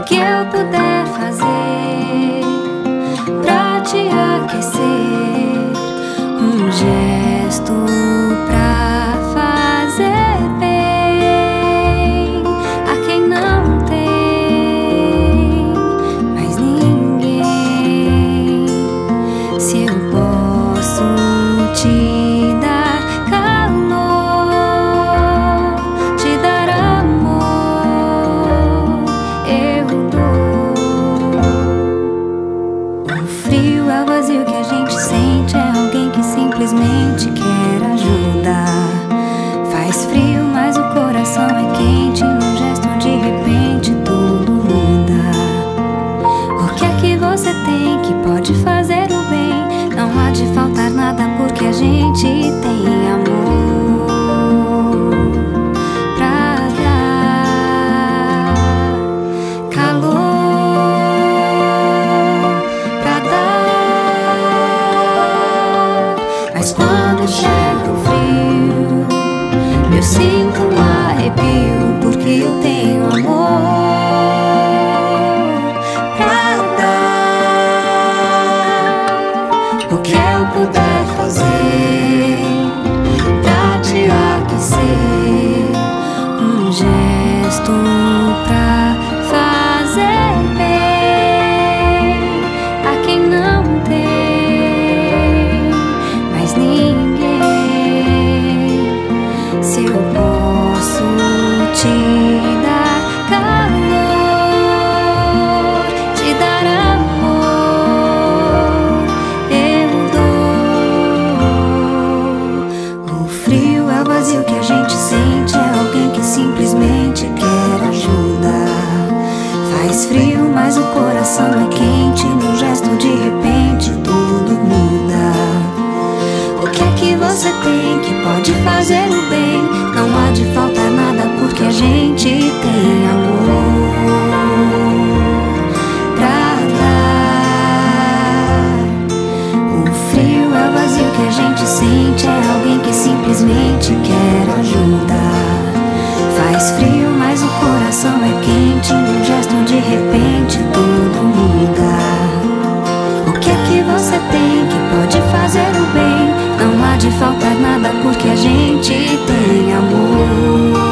que eu puder fazer pra te aquecer, um gesto pra fazer bem a quem não tem mais ninguém. Se eu posso te dar calor, te dar amor, eu dou. O frio é o vazio que a gente sente, é alguém que simplesmente quer ajudar. Faz frio, mas o coração é quente, num gesto de repente tudo muda. O que é que você tem que pode fazer o bem? Não há de faltar nada porque a gente tem amor pra dar, calor pra dar. Mas quando chega o frio, eu sinto um arrepio, porque eu tenho amor pra dar. O que eu puder fazer pra te aquecer, um gesto pra fazer bem a quem não tem mais ninguém. Se eu posso te dar calor, te dar amor, eu dou. O frio é o vazio que a gente sente, é alguém que simplesmente quer ajudar. Faz frio, mas o coração é quente, num gesto de repente tudo muda. O que é que você tem que pode fazer o bem? Não há de faltar nada porque a gente tem amor pra dar. O frio é o vazio que a gente sente, é alguém que simplesmente quer ajudar. Faz frio, mas o coração é quente, num gesto de repente tudo muda. O que é que você tem que pode fazer o bem? Não há de faltar nada porque a gente tem amor.